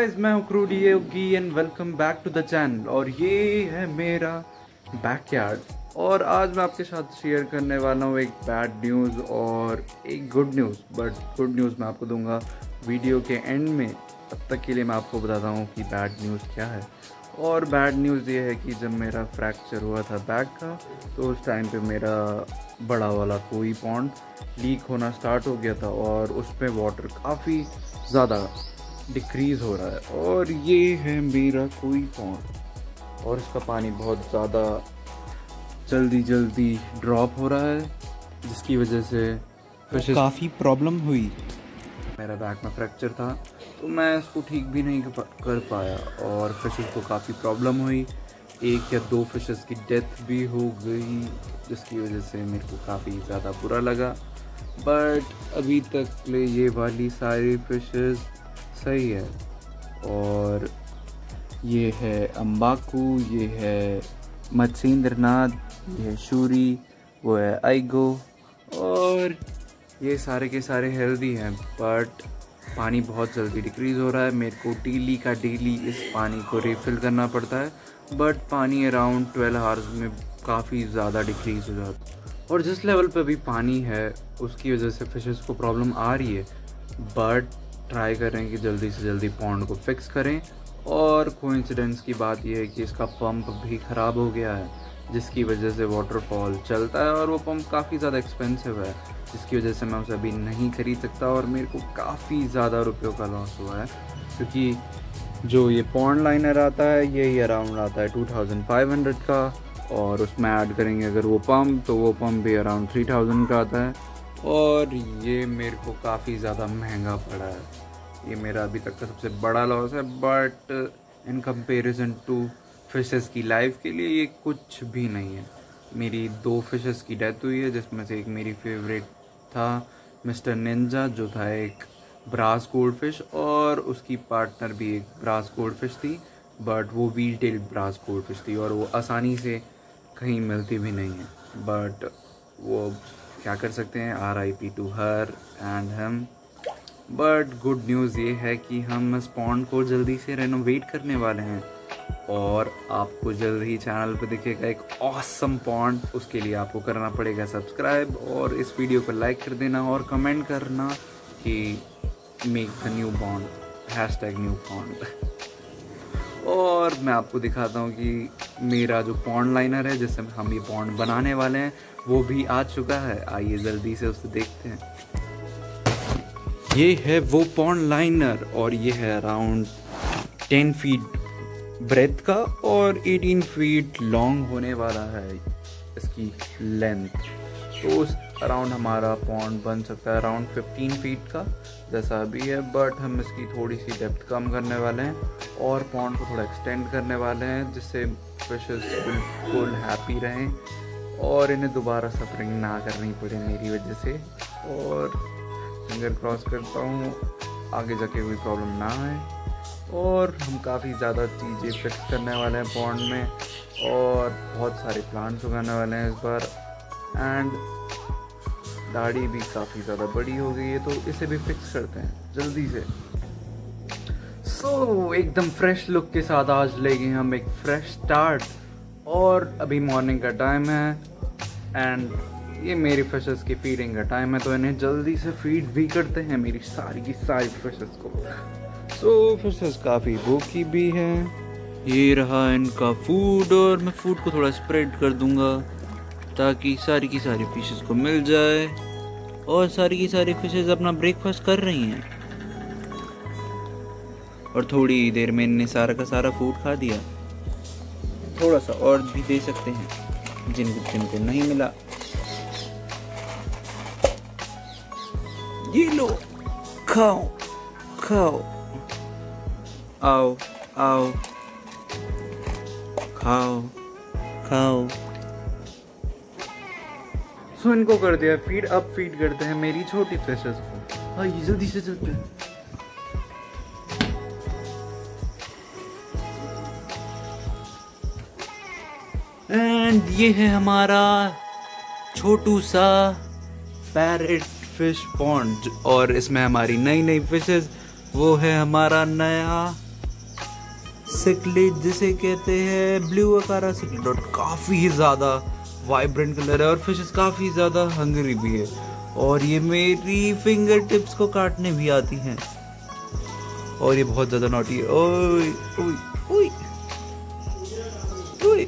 Guys, मैं हूँ क्रूडी Yogi and welcome back to the channel. और ये है मेरा बैकयार्ड और आज मैं आपके साथ शेयर करने वाला हूँ एक बैड न्यूज़ और एक good news. But good news मैं आपको दूंगा वीडियो के एंड में। तब तक के लिए मैं आपको बताता हूँ कि बैड न्यूज़ क्या है। और बैड न्यूज़ ये है कि जब मेरा फ्रैक्चर हुआ था बैक का तो उस टाइम पे मेरा बड़ा वाला कोई पॉन्ड लीक होना स्टार्ट हो गया था और उस पर वाटर काफ़ी ज़्यादा डिक्रीज़ हो रहा है। और ये है मेरा कोई पॉन्ड और इसका पानी बहुत ज़्यादा जल्दी ड्रॉप हो रहा है, जिसकी वजह से फिशेस काफ़ी प्रॉब्लम हुई। मेरा बैक में फ्रैक्चर था तो मैं इसको ठीक भी नहीं कर पाया और फिशेस को काफ़ी प्रॉब्लम हुई। 1 या 2 फिशेस की डेथ भी हो गई, जिसकी वजह से मेरे को काफ़ी ज़्यादा बुरा लगा। बट अभी तक ये वाली सारी फिशेस सही है। और ये है अम्बाकू, ये है मत्स्येंद्रनाथ, ये है शूरी, वो है आइगो और ये सारे के सारे हेल्दी हैं। बट पानी बहुत जल्दी डिक्रीज़ हो रहा है। मेरे को डेली इस पानी को रिफ़िल करना पड़ता है। बट पानी अराउंड 12 आवर्स में काफ़ी ज़्यादा डिक्रीज़ हो जाता है और जिस लेवल पे अभी पानी है उसकी वजह से फिशेस को प्रॉब्लम आ रही है। बट ट्राई करें कि जल्दी से जल्दी पॉन्ड को फिक्स करें। और कोइंसिडेंस की बात यह है कि इसका पंप भी ख़राब हो गया है, जिसकी वजह से वाटरफॉल चलता है और वो पंप काफ़ी ज़्यादा एक्सपेंसिव है, जिसकी वजह से मैं उसे अभी नहीं ख़रीद सकता और मेरे को काफ़ी ज़्यादा रुपयों का लॉस हुआ है। क्योंकि जो ये पॉन्ड लाइनर आता है यही अराउंड आता है 2500 का और उसमें ऐड करेंगे अगर वो पंप तो वो पंप भी अराउंड 3000 का आता है और ये मेरे को काफ़ी ज़्यादा महंगा पड़ा है। ये मेरा अभी तक का सबसे बड़ा लॉस है। But in comparison to fishes की लाइफ के लिए ये कुछ भी नहीं है। मेरी 2 फिशेस की डेथ हुई है, जिसमें से एक मेरी फेवरेट था मिस्टर निंजा, जो था एक ब्रास गोल्ड फिश, और उसकी पार्टनर भी एक ब्रास गोल्ड फिश थी। बट वो wheel tail brass gold fish थी और वो आसानी से कहीं मिलती भी नहीं है। बट वो क्या कर सकते हैं, RIP to her and him. But good news ये है कि हम इस पॉन्ड को जल्दी से रेनोवेट करने वाले हैं और आपको जल्द ही चैनल पे दिखेगा एक ऑसम पॉन्ड। उसके लिए आपको करना पड़ेगा सब्सक्राइब और इस वीडियो को लाइक कर देना और कमेंट करना कि make the new pond, #new pond. और मैं आपको दिखाता हूँ कि मेरा जो पॉन्ड लाइनर है जिससे हम ये पॉन्ड बनाने वाले हैं वो भी आ चुका है। आइए जल्दी से उसे देखते हैं। ये है वो पॉन्ड लाइनर और ये है अराउंड 10 फीट ब्रेथ का और 18 फीट लॉन्ग होने वाला है इसकी लेंथ। तो उस अराउंड हमारा पॉन्ड बन सकता है अराउंड 15 फीट का जैसा अभी है। बट हम इसकी थोड़ी सी डेप्थ कम करने वाले हैं और पॉन्ड को थोड़ा एक्सटेंड करने वाले हैं, जिससे फिशेस बिल्कुल हैप्पी रहें और इन्हें दोबारा सफरिंग ना करनी पड़े मेरी वजह से। और फिंगर क्रॉस करता हूँ आगे जाके कोई प्रॉब्लम ना आए। और हम काफ़ी ज़्यादा चीज़ें फिक्स करने वाले हैं पॉन्ड में और बहुत सारे प्लांट्स उगाने वाले हैं इस बार। एंड दाढ़ी भी काफ़ी ज़्यादा बड़ी हो गई है तो इसे भी फिक्स करते हैं जल्दी से। सो एकदम फ्रेश लुक के साथ आज लेंगे हम एक फ्रेश स्टार्ट। और अभी मॉर्निंग का टाइम है एंड ये मेरी फिशेस की फीडिंग का टाइम है, तो इन्हें जल्दी से फीड भी करते हैं मेरी सारी की सारी फिशेस को। सो फिशेस काफ़ी भूखी भी हैं। ये रहा इनका फूड और मैं फूड को थोड़ा स्प्रेड कर दूंगा ताकि सारी की सारी फिशेस को मिल जाए। और सारी की सारी फिशेस अपना ब्रेकफास्ट कर रही हैं और थोड़ी देर में इनने सारा का सारा फूड खा दिया। थोड़ा सा और भी दे सकते हैं जिनको नहीं मिला। ये लो, खाओ खाओ, आओ आओ, खाओ खाओ। सो इनको कर दिया फीड। अब फीड करते हैं मेरी छोटी फिशेस को। आइए जल्दी से चलते हैं। एंड ये है हमारा छोटू सा पैरेट फिश पॉन्ड और इसमें हमारी नई फिशेस वो है हमारा नया सिक्लिड जिसे कहते हैं, ब्लू अकारा सिक्लिड, और काफ़ी ज़्यादा वाइब्रेंट कलर है और फिशेस काफ़ी ज़्यादा हंगरी भी है और ये मेरी फिंगर टिप्स को काटने भी आती हैं और ये बहुत ज़्यादा नॉटी है। ओए ओए ओए ओए।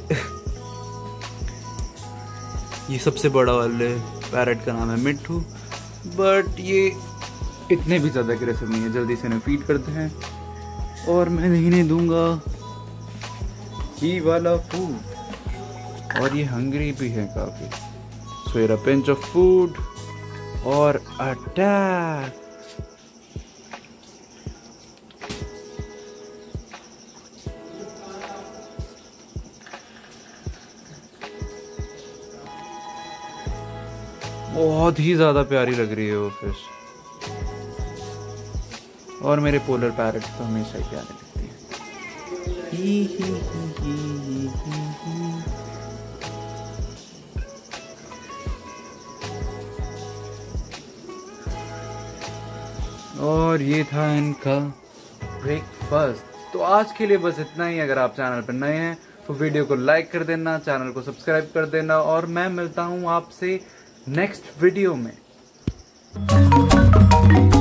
ये सबसे बड़ा वाले पैरट का नाम है मिट्ठू, बट ये इतने भी ज़्यादा अग्रेसिव नहीं है। जल्दी से इन्हें फीड करते हैं और मैं नहीं दूंगा ये वाला फूड और ये हंग्री भी है काफ़ी। सो ये पिंच ऑफ फूड और अटैक। बहुत ही ज़्यादा प्यारी लग रही है वो फिश और मेरे पोलर पैरट तो हमेशा ही प्यारे लगते हैं। और ये था इनका ब्रेकफास्ट। तो आज के लिए बस इतना ही। अगर आप चैनल पर नए हैं तो वीडियो को लाइक कर देना, चैनल को सब्सक्राइब कर देना और मैं मिलता हूँ आपसे नेक्स्ट वीडियो में।